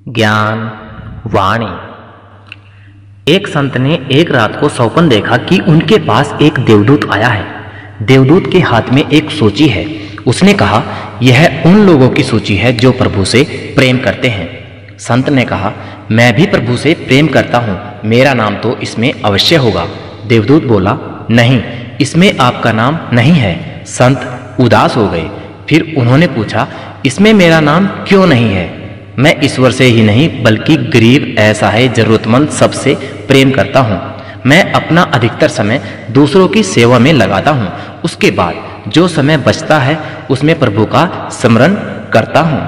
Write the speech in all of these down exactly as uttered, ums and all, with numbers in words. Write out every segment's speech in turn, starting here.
ज्ञान वाणी। एक संत ने एक रात को स्वप्न देखा कि उनके पास एक देवदूत आया है। देवदूत के हाथ में एक सूची है। उसने कहा, यह उन लोगों की सूची है जो प्रभु से प्रेम करते हैं। संत ने कहा, मैं भी प्रभु से प्रेम करता हूँ, मेरा नाम तो इसमें अवश्य होगा। देवदूत बोला, नहीं, इसमें आपका नाम नहीं है। संत उदास हो गए। फिर उन्होंने पूछा, इसमें मेरा नाम क्यों नहीं है? मैं ईश्वर से ही नहीं बल्कि गरीब, असहाय, जरूरतमंद सबसे प्रेम करता हूँ। मैं अपना अधिकतर समय दूसरों की सेवा में लगाता हूँ। उसके बाद जो समय बचता है उसमें प्रभु का स्मरण करता हूँ।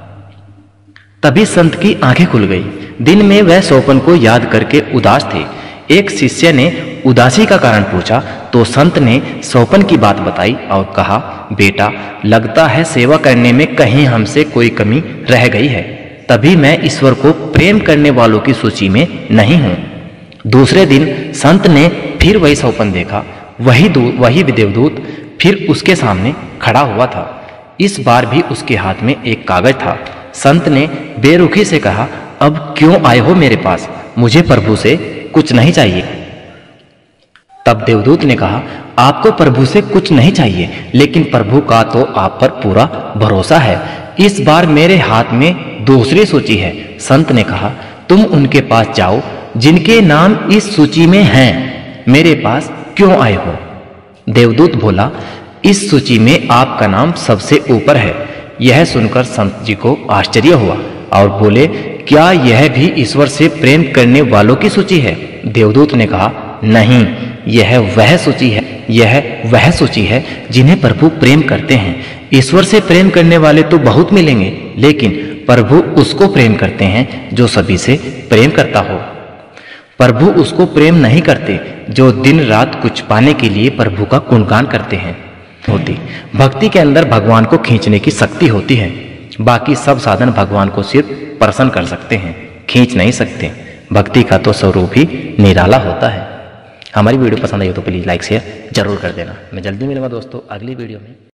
तभी संत की आंखें खुल गई। दिन में वह स्वप्न को याद करके उदास थे। एक शिष्य ने उदासी का कारण पूछा तो संत ने स्वप्न की बात बताई और कहा, बेटा, लगता है सेवा करने में कहीं हमसे कोई कमी रह गई है, तभी मैं ईश्वर को प्रेम करने वालों की सूची में नहीं हूं। दूसरे दिन संत ने फिर वही स्वप्न देखा। वही वही देवदूत फिर उसके सामने खड़ा हुआ था। इस बार भी उसके हाथ में एक कागज था। संत ने बेरुखी से कहा, अब क्यों आए हो मेरे पास? मुझे प्रभु से कुछ नहीं चाहिए। तब देवदूत ने कहा, आपको प्रभु से कुछ नहीं चाहिए, लेकिन प्रभु का तो आप पर पूरा भरोसा है। इस बार मेरे हाथ में दूसरी सूची है। संत ने कहा, तुम उनके पास जाओ जिनके नाम इस सूची में हैं। मेरे पास क्यों आए हो? देवदूत बोला, इस सूची में आपका नाम सबसे ऊपर है। यह सुनकर संत जी को आश्चर्य हुआ और बोले, क्या यह भी ईश्वर से प्रेम करने वालों की सूची है? देवदूत ने कहा, नहीं, यह वह सूची है यह वह सूची है जिन्हें प्रभु प्रेम करते हैं। ईश्वर से प्रेम करने वाले तो बहुत मिलेंगे, लेकिन प्रभु उसको प्रेम करते हैं जो सभी से प्रेम करता हो। प्रभु उसको प्रेम नहीं करते जो दिन रात कुछ पाने के लिए प्रभु का गुणगान करते हैं। होती भक्ति के अंदर भगवान को खींचने की शक्ति होती है। बाकी सब साधन भगवान को सिर्फ प्रसन्न कर सकते हैं, खींच नहीं सकते। भक्ति का तो स्वरूप ही निराला होता है। हमारी वीडियो पसंद आई हो तो प्लीज़ लाइक शेयर जरूर कर देना। मैं जल्दी मिलूंगा दोस्तों अगली वीडियो में।